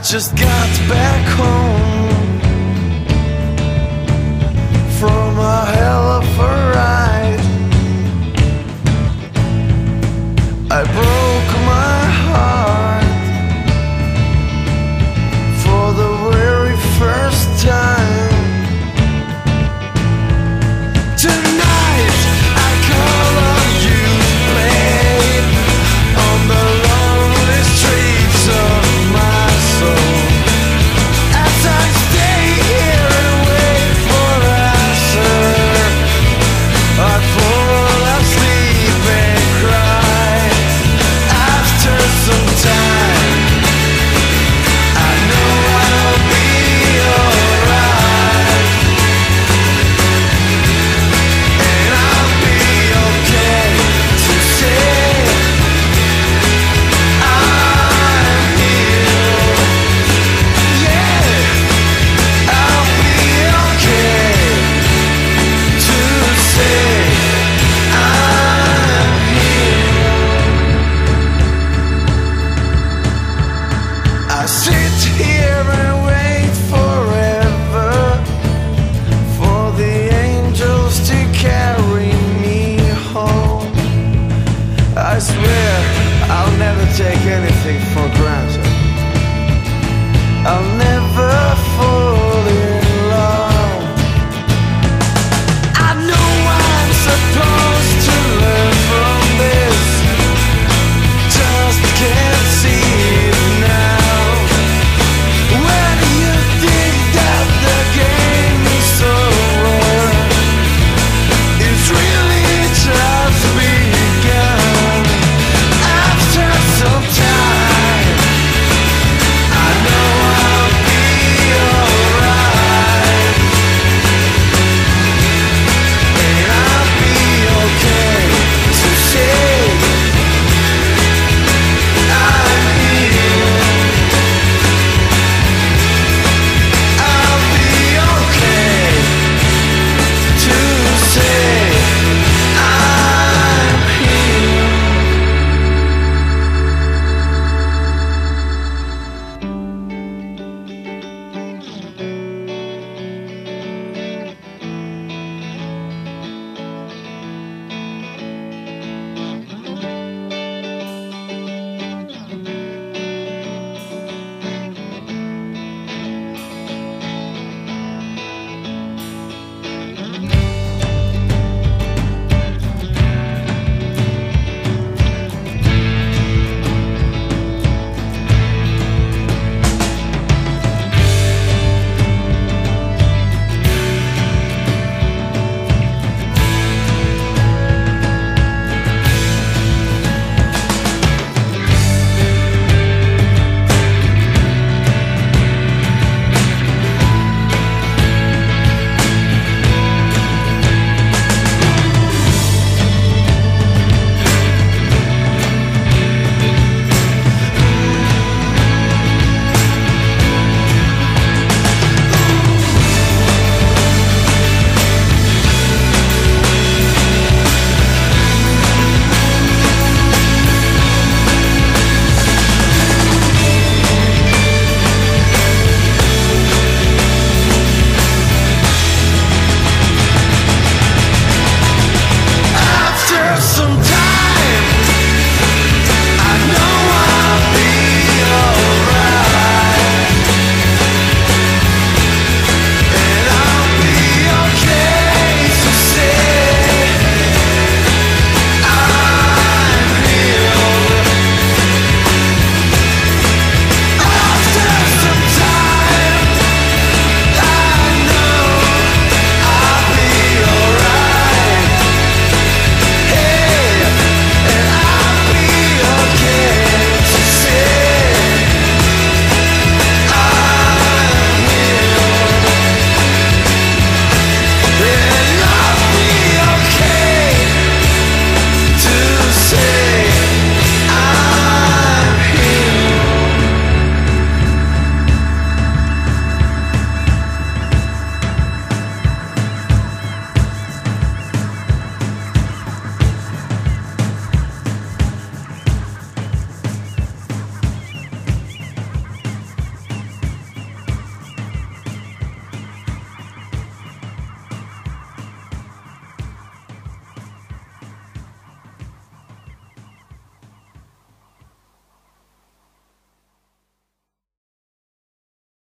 just got back home from a hell of a ride. I broke my heart for the very first time. Tonight I call on you, babe, on the lonely streets of my soul. As I stay here and wait for answer, I fall asleep and cry. After some time, I know I'll be alright, and I'll be okay to say I'm healed. Yeah, I'll be okay to say I'm healed. I sit here and wait forever for the angels to carry me home. I swear I'll never take anything for granted. I'll never fall in love. I know I'm supposed